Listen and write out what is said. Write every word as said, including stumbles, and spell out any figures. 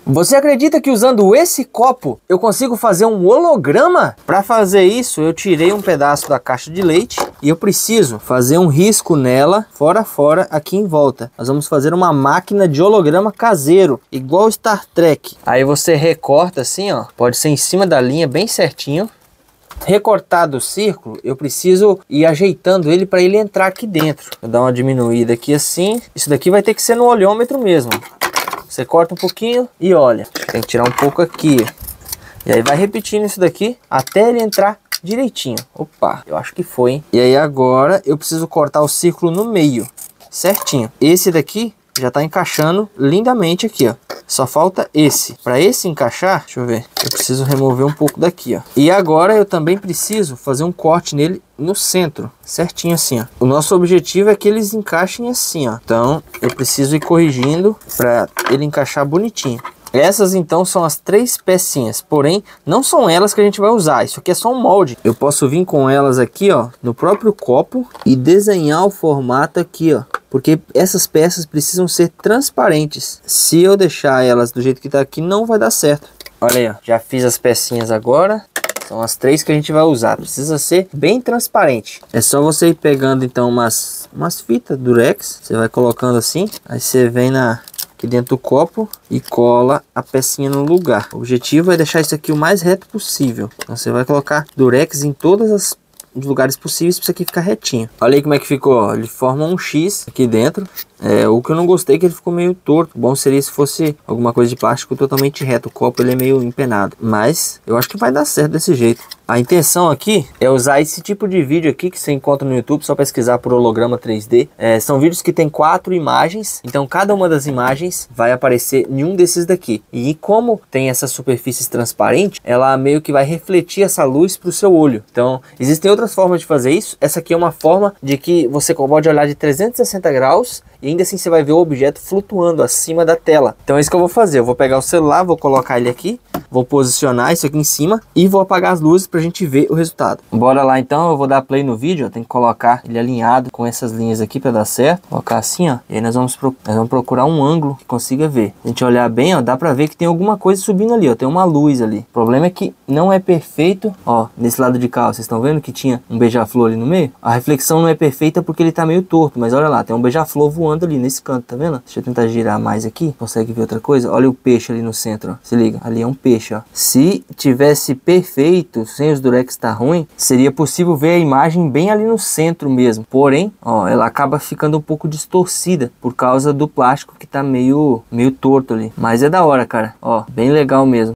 Você acredita que usando esse copo eu consigo fazer um holograma? Para fazer isso eu tirei um pedaço da caixa de leite e eu preciso fazer um risco nela, fora fora, aqui em volta. Nós vamos fazer uma máquina de holograma caseiro, igual Star Trek. Aí você recorta assim, ó, pode ser em cima da linha bem certinho. Recortado o círculo, eu preciso ir ajeitando ele para ele entrar aqui dentro. Vou dar uma diminuída aqui assim. Isso daqui vai ter que ser no olhômetro mesmo. Você corta um pouquinho e olha. Tem que tirar um pouco aqui. E aí vai repetindo isso daqui até ele entrar direitinho. Opa, eu acho que foi, hein? E aí agora eu preciso cortar o círculo no meio, certinho. Esse daqui já tá encaixando lindamente aqui, ó. Só falta esse. Para esse encaixar, deixa eu ver, eu preciso remover um pouco daqui, ó. E agora eu também preciso fazer um corte nele no centro, certinho assim, ó. O nosso objetivo é que eles encaixem assim, ó. Então eu preciso ir corrigindo para ele encaixar bonitinho. Essas então são as três pecinhas, porém não são elas que a gente vai usar, isso aqui é só um molde. Eu posso vir com elas aqui, ó, no próprio copo e desenhar o formato aqui, ó, porque essas peças precisam ser transparentes. Se eu deixar elas do jeito que tá aqui, não vai dar certo. Olha aí, ó, já fiz as pecinhas agora. São as três que a gente vai usar. Precisa ser bem transparente. É só você ir pegando então umas, umas fitas durex. Você vai colocando assim. Aí você vem na... aqui dentro do copo e cola a pecinha no lugar. O objetivo é deixar isso aqui o mais reto possível. Então você vai colocar durex em todas as os lugares possíveis para isso aqui ficar retinho. Olha aí como é que ficou, ó. Ele forma um X aqui dentro. É, o que eu não gostei é que ele ficou meio torto. Bom seria se fosse alguma coisa de plástico totalmente reto. O copo ele é meio empenado, mas eu acho que vai dar certo desse jeito. A intenção aqui é usar esse tipo de vídeo aqui que você encontra no YouTube, só pesquisar por holograma três D. É, são vídeos que tem quatro imagens, então cada uma das imagens vai aparecer em um desses daqui. E como tem essas superfícies transparentes, ela meio que vai refletir essa luz para o seu olho. Então existem outras formas de fazer isso. Essa aqui é uma forma de que você pode olhar de trezentos e sessenta graus e ainda assim você vai ver o objeto flutuando acima da tela. Então é isso que eu vou fazer. Eu vou pegar o celular, vou colocar ele aqui, vou posicionar isso aqui em cima e vou apagar as luzes pra gente ver o resultado. Bora lá então, eu vou dar play no vídeo, ó. Tem que colocar ele alinhado com essas linhas aqui pra dar certo. Colocar assim, ó. E aí nós vamos, pro... nós vamos procurar um ângulo que consiga ver. Se a gente olhar bem, ó, dá pra ver que tem alguma coisa subindo ali, ó. Tem uma luz ali. O problema é que não é perfeito, ó. Nesse lado de cá, ó, vocês estão vendo que tinha um beija-flor ali no meio? A reflexão não é perfeita porque ele tá meio torto, mas olha lá, tem um beija-flor voando ali nesse canto, tá vendo? Deixa eu tentar girar mais aqui. Consegue ver outra coisa? Olha o peixe ali no centro, ó. Se liga, ali é um peixe, ó. Se tivesse perfeito, sem os durex tá ruim, seria possível ver a imagem bem ali no centro mesmo. Porém, ó, ela acaba ficando um pouco distorcida por causa do plástico que tá meio, meio torto ali. Mas é da hora, cara. Ó, bem legal mesmo.